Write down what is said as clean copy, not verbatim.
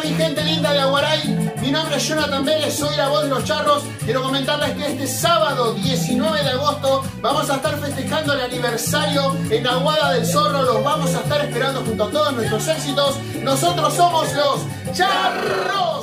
mi gente linda de Aguaray? Mi nombre es Jonathan Vélez, soy la voz de los charros. Quiero comentarles que este sábado 19 de agosto vamos a estar festejando el aniversario en Aguada del Zorro. Los vamos a estar esperando junto a todos nuestros éxitos. Nosotros somos los Charros.